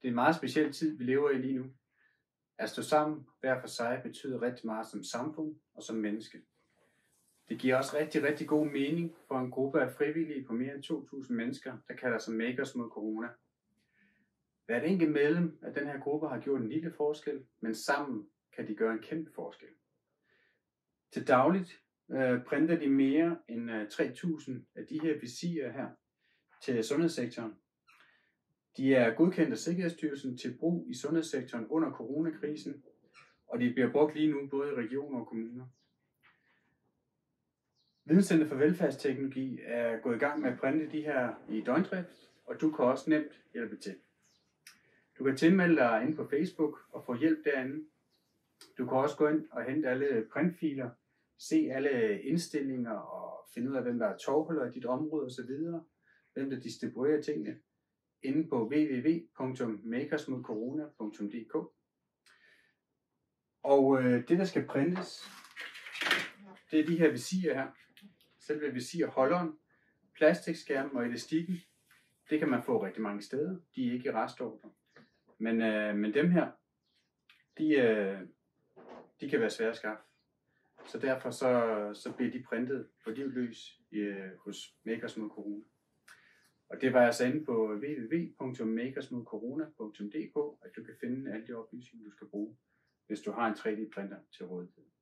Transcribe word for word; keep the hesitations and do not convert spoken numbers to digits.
Det er en meget speciel tid, vi lever i lige nu. At stå sammen hver for sig betyder rigtig meget som samfund og som menneske. Det giver også rigtig, rigtig god mening for en gruppe af frivillige på mere end to tusind mennesker, der kalder sig Makers mod Corona. Hvert enkelt medlem af den her gruppe har gjort en lille forskel, men sammen kan de gøre en kæmpe forskel. Til dagligt øh, printer de mere end øh, tre tusind af de her visirer her til sundhedssektoren. De er godkendt af Sikkerhedsstyrelsen til brug i sundhedssektoren under coronakrisen, og de bliver brugt lige nu både i regioner og kommuner. Videnscenter for Velfærdsteknologi er gået i gang med at printe de her i døgndrift, og du kan også nemt hjælpe til. Du kan tilmelde dig inde på Facebook og få hjælp derinde. Du kan også gå ind og hente alle printfiler, se alle indstillinger og finde ud af, hvem der er tovholder i dit område osv., hvem der distribuerer tingene, inde på w w w punktum makers mod corona punktum d k. Og øh, det, der skal printes, det er de her visirer her. Selve visirholderen, plastikskærmen og elastikken, det kan man få rigtig mange steder. De er ikke i restordre. Men, øh, men dem her, de, øh, de kan være svære at skaffe. Så derfor så, så bliver de printet på liv løs øh, hos Makers mod Corona. Og det var altså inde på w w w punktum makers mod corona punktum d k, at du kan finde alle de oplysninger, du skal bruge, hvis du har en tre D printer til rådighed.